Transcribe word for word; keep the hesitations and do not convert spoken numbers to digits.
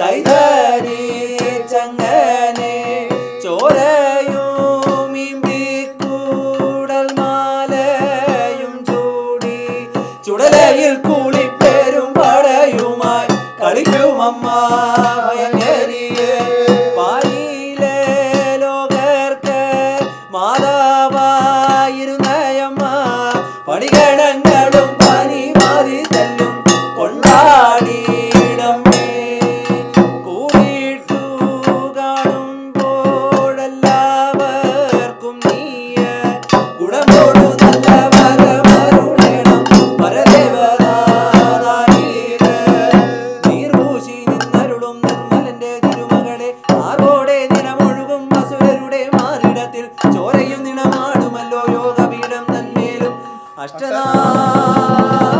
കൈതരി ചങ്ങനെ ചോരയും ഇമ്പിക്കൂടൽ മാലയും ചൂടി ചുടലയിൽ കൂളിപ്പേരും പടയുമായി കളിക്കുമമ്മ ഭയങ്കരിയെ പാലിയിലെ ലോകർക്ക് മാതാവായിരുന്നയമ്മ പണികടങ്ങളും പനി മാറി തല്ലും കൊണ്ടാടിയിടമ്മേ കൂടിയിട്ടു കാണുമ്പോഴെല്ലാവർക്കും നീയ ഗുണമോടു നല്ല വരമരുളേണം പരദേവനാഥീര് നീർഭൂശി നിന്നരുളും നിർമ്മലന്റെ തിരുമകളെ ആർവോടെ നിലമൊഴുകും അസുരരുടെ മാറിടത്തിൽ ചോരയും നിണമാടുമല്ലോ യോഗപീഠം തന്മേലും അഷ്ടനാ